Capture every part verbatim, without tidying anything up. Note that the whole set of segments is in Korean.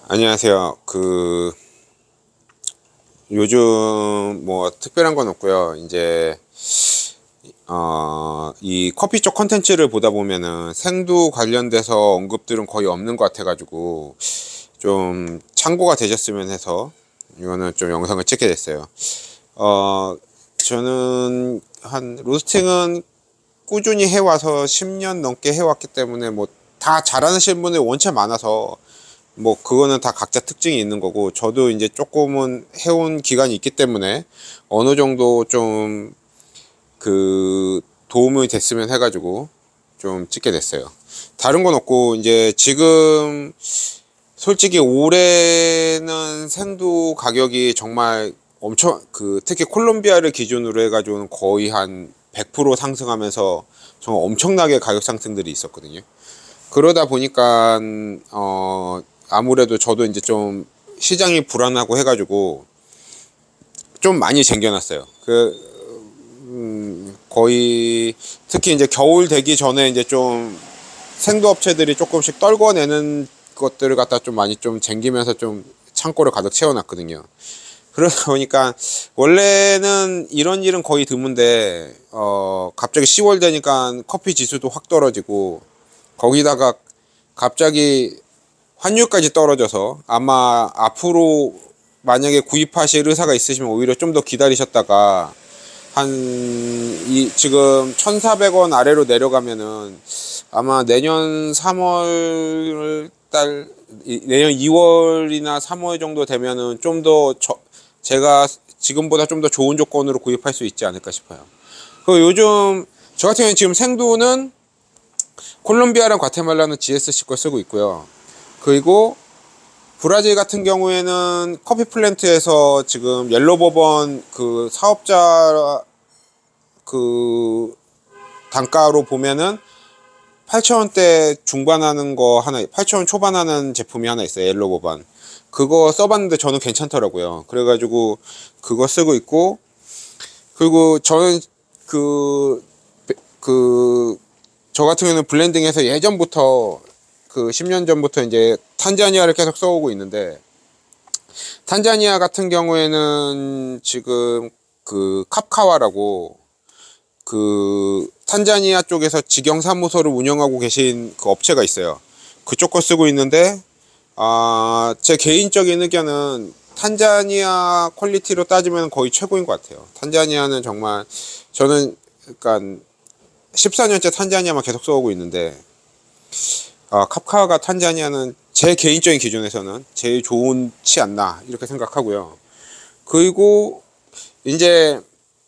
안녕하세요. 그 요즘 뭐 특별한 건 없고요. 이제 어, 이 커피 쪽 컨텐츠를 보다 보면은 생두 관련돼서 언급들은 거의 없는 것 같아가지고 좀 참고가 되셨으면 해서 이거는 좀 영상을 찍게 됐어요. 어, 저는 한 로스팅은 꾸준히 해와서 십 년 넘게 해왔기 때문에 뭐 다 잘하시는 분들이 원체 많아서 뭐 그거는 다 각자 특징이 있는 거고, 저도 이제 조금은 해온 기간이 있기 때문에 어느 정도 좀 그 도움이 됐으면 해가지고 좀 찍게 됐어요. 다른 건 없고, 이제 지금 솔직히 올해는 생두 가격이 정말 엄청, 그 특히 콜롬비아를 기준으로 해가지고는 거의 한 백 퍼센트 상승하면서 정말 엄청나게 가격 상승들이 있었거든요. 그러다 보니까 어 아무래도 저도 이제 좀 시장이 불안하고 해가지고 좀 많이 쟁겨놨어요. 그 음, 거의 특히 이제 겨울 되기 전에 이제 좀 생두 업체들이 조금씩 떨궈내는 것들을 갖다 좀 많이 좀 쟁기면서 좀 창고를 가득 채워놨거든요. 그러다 보니까 원래는 이런 일은 거의 드문데 어 갑자기 시월 되니까 커피 지수도 확 떨어지고, 거기다가 갑자기 환율까지 떨어져서 아마 앞으로 만약에 구입하실 의사가 있으시면 오히려 좀 더 기다리셨다가 한 이 지금 천사백 원 아래로 내려가면은 아마 내년 삼월 달 내년 이월이나 삼월 정도 되면은 좀 더 제가 지금보다 좀 더 좋은 조건으로 구입할 수 있지 않을까 싶어요. 그 요즘 저 같은 경우는 지금 생두는 콜롬비아랑 과테말라는 지에스씨 걸 쓰고 있고요. 그리고 브라질 같은 경우에는 커피 플랜트에서 지금 옐로버번 그 사업자 그 단가로 보면은 팔천 원대 중반하는 거 하나, 팔천 원 초반하는 제품이 하나 있어요. 옐로버번. 그거 써봤는데 저는 괜찮더라고요. 그래가지고 그거 쓰고 있고, 그리고 저는 그, 그, 저 같은 경우는 블렌딩해서 예전부터 그 십 년 전부터 이제 탄자니아를 계속 써오고 있는데, 탄자니아 같은 경우에는 지금 그 캅카와라고 그 탄자니아 쪽에서 직영사무소를 운영하고 계신 그 업체가 있어요. 그쪽 거 쓰고 있는데, 아, 제 개인적인 의견은 탄자니아 퀄리티로 따지면 거의 최고인 것 같아요. 탄자니아는 정말 저는 그러니까 십사 년째 탄자니아만 계속 써오고 있는데, 아, 캅카가 탄자니아는 제 개인적인 기준에서는 제일 좋지 않나 이렇게 생각하고요. 그리고 이제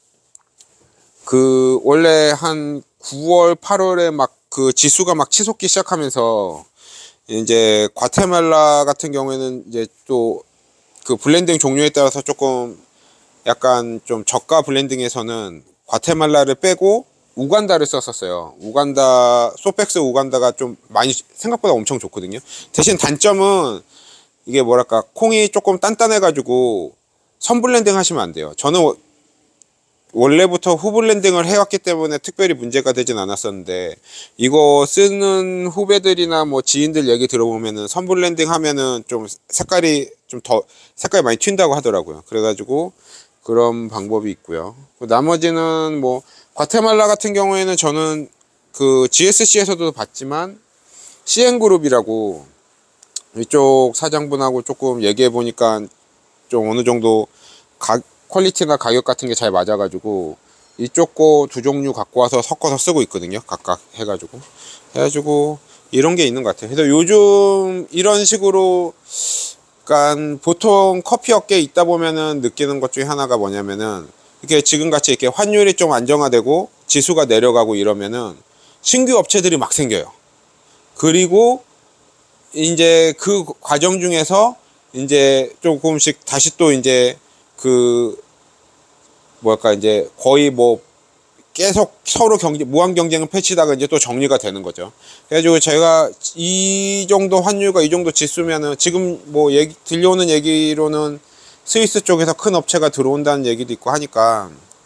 그 원래 한 구월 팔월에 막 그 지수가 막 치솟기 시작하면서 이제 과테말라 같은 경우에는 이제 또 그 블렌딩 종류에 따라서 조금 약간 좀 저가 블렌딩에서는 과테말라를 빼고 우간다를 썼었어요. 우간다, 소펙스 우간다가 좀 많이 생각보다 엄청 좋거든요. 대신 단점은 이게 뭐랄까, 콩이 조금 단단해가지고 선블렌딩 하시면 안 돼요. 저는 원래부터 후블렌딩을 해왔기 때문에 특별히 문제가 되진 않았었는데, 이거 쓰는 후배들이나 뭐 지인들 얘기 들어보면은 선블렌딩 하면은 좀 색깔이 좀 더 색깔이 많이 튄다고 하더라고요. 그래가지고 그런 방법이 있고요. 나머지는 뭐 과테말라 같은 경우에는 저는 그 지에스씨에서도 봤지만 씨엔그룹이라고 이쪽 사장분하고 조금 얘기해 보니까 좀 어느 정도 가, 퀄리티나 가격 같은 게 잘 맞아가지고 이쪽 거 두 종류 갖고 와서 섞어서 쓰고 있거든요. 각각 해가지고 해가지고 이런 게 있는 것 같아요. 그래서 요즘 이런 식으로, 그러니까 보통 커피 업계에 있다 보면은 느끼는 것 중에 하나가 뭐냐면은, 이렇게 지금같이 이렇게 환율이 좀 안정화되고 지수가 내려가고 이러면은 신규 업체들이 막 생겨요. 그리고 이제 그 과정 중에서 이제 조금씩 다시 또 이제 그 뭐랄까 이제 거의 뭐 계속 서로 경쟁, 무한 경쟁을 펼치다가 이제 또 정리가 되는 거죠. 그래가지고 제가 이 정도 환율과 이 정도 지수면은 지금 뭐 얘기 들려오는 얘기로는 스위스 쪽에서 큰 업체가 들어온다는 얘기도 있고 하니까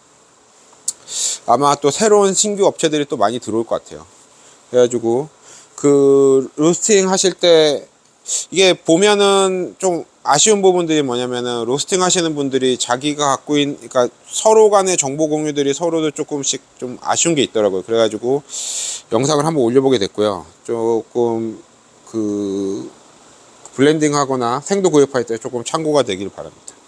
아마 또 새로운 신규 업체들이 또 많이 들어올 것 같아요. 그래가지고 그 로스팅 하실 때 이게 보면은 좀 아쉬운 부분들이 뭐냐면은 로스팅 하시는 분들이 자기가 갖고 있는, 그러니까 서로 간의 정보 공유들이 서로도 조금씩 좀 아쉬운 게 있더라고요. 그래가지고 영상을 한번 올려보게 됐고요. 조금 그 블렌딩 하거나 생도 구입할 때 조금 참고가 되길 바랍니다.